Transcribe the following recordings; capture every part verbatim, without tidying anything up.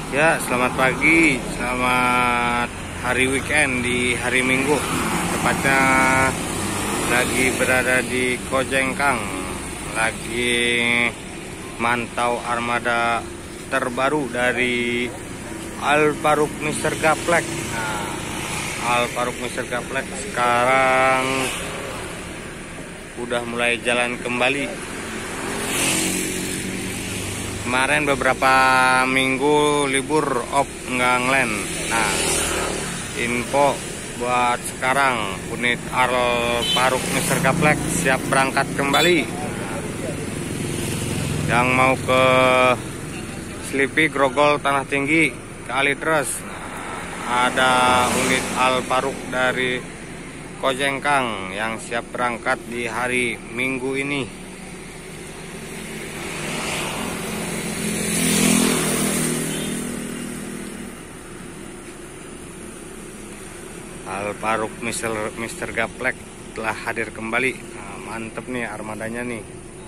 Ya, selamat pagi, selamat hari weekend di hari Minggu. Tepatnya lagi berada di Kojengkang, lagi mantau armada terbaru dari Alparuk Mister Gaplek. Nah, Alparuk Mister Gaplek sekarang udah mulai jalan kembali. Kemarin beberapa minggu libur off nggak ngelen. Nah, info buat sekarang unit Alparuk Mister Gaplek siap berangkat kembali. Yang mau ke Slipi, Grogol, Tanah Tinggi, Kalideres, ada unit Alparuk dari Kojengkang yang siap berangkat di hari Minggu ini. Alparuk Mister Mister Gaplek telah hadir kembali. Nah, mantep nih armadanya nih.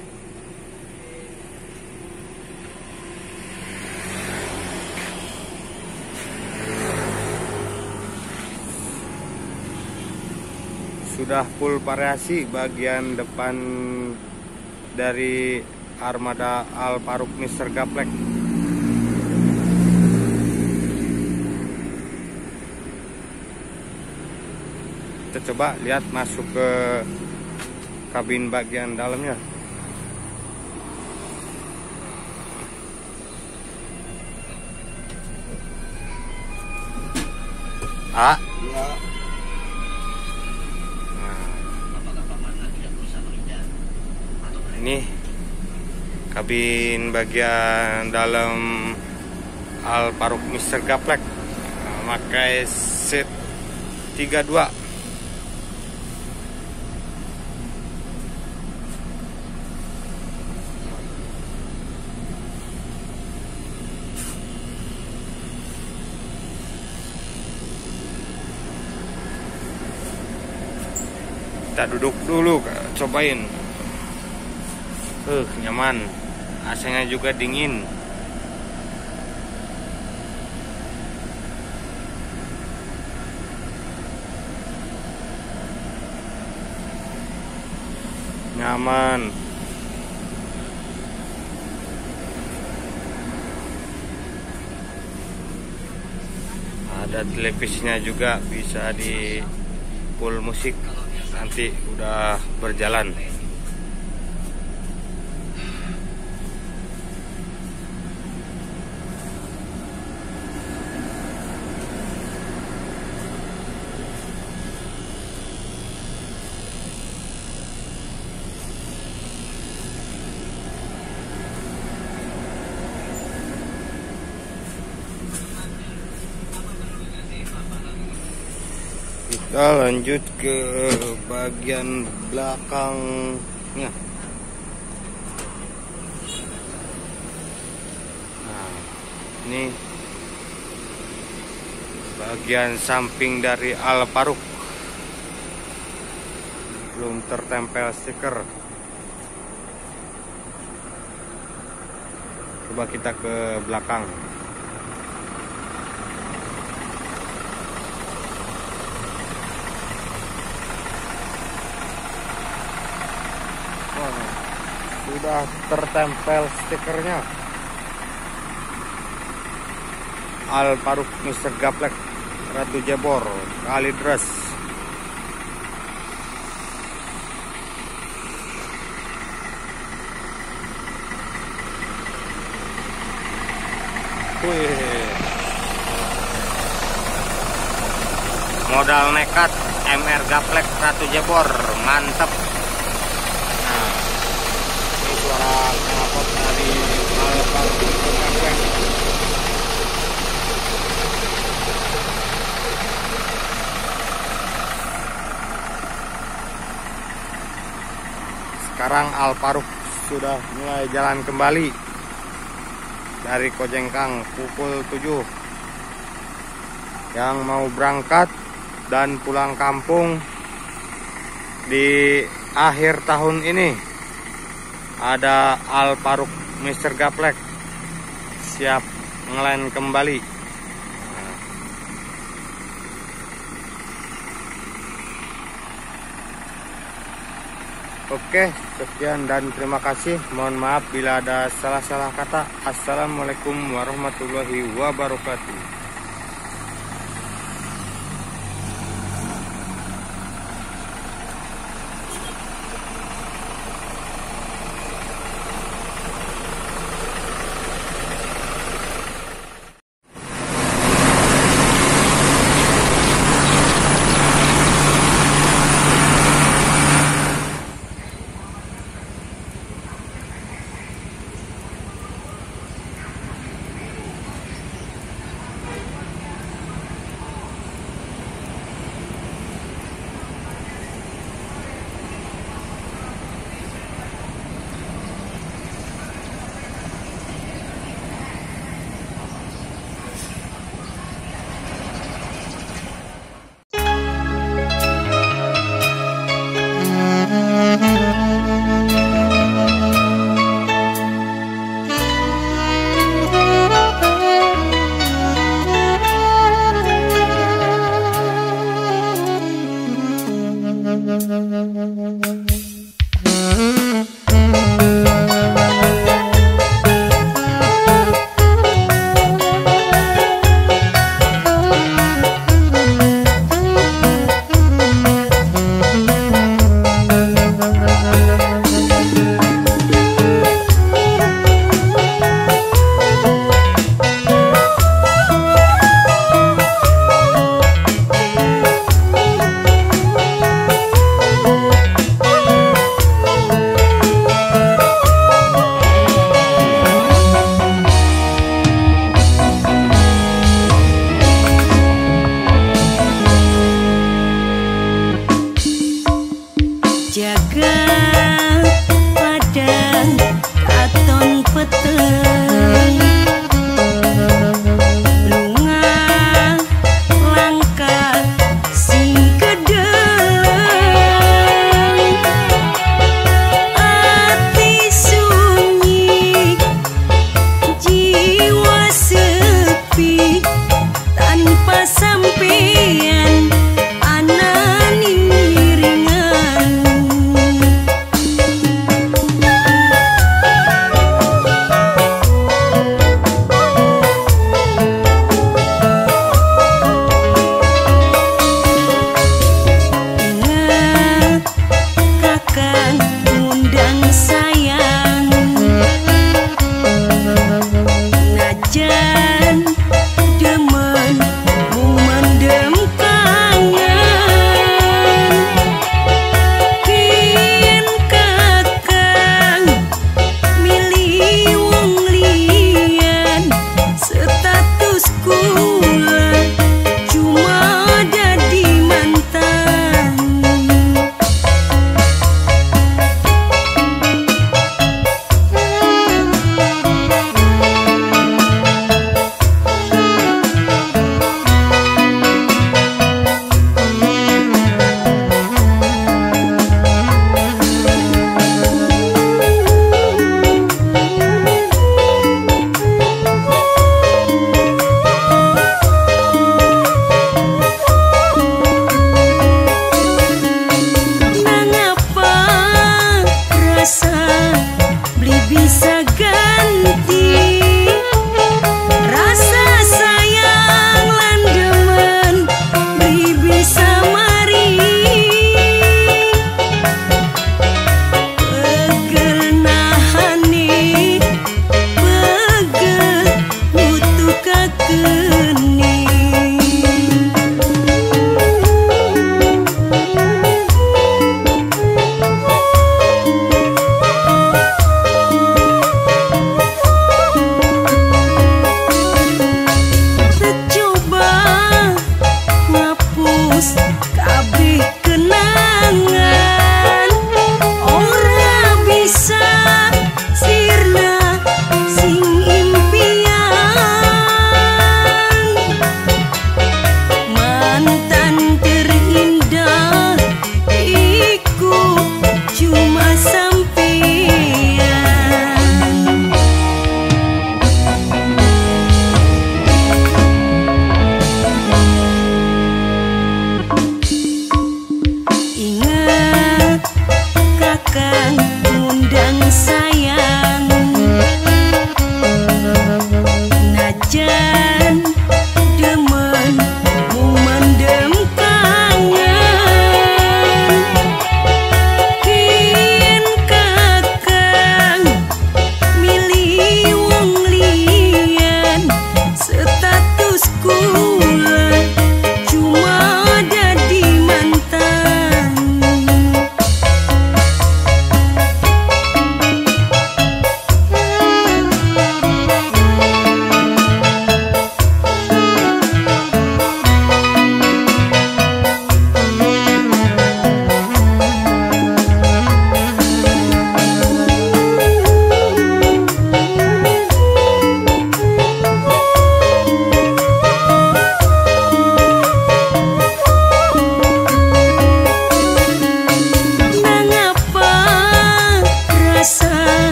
Sudah full variasi bagian depan dari armada Alparuk Mister Gaplek. Kita coba lihat masuk ke kabin bagian dalamnya. Ah, Ya. ini kabin bagian dalam Alparuk Mister Gaplek, memakai seat tiga puluh dua. Kita duduk dulu, cobain. Uh, nyaman. A C-nya juga dingin. Nyaman. Ada televisinya juga, bisa di full musik nanti udah berjalan. Kita lanjut ke bagian belakangnya. Nah, ini bagian samping dari Alparuk, belum tertempel stiker. Coba kita ke belakang. Sudah tertempel stikernya. Alparuk Mister Gaplek, Ratu Jebor, Kalideres. Wih. Modal nekat M R Gaplek Ratu Jebor, mantep. Suara knalpot dari Alparuk Mister Gaplek. Sekarang Alparuk sudah mulai jalan kembali dari Kojengkang pukul tujuh. Yang mau berangkat dan pulang kampung di akhir tahun ini, ada Alparuk Mister Gaplek siap ngelain kembali. Oke, sekian dan terima kasih. Mohon maaf bila ada salah-salah kata. Assalamualaikum warahmatullahi wabarakatuh. aja.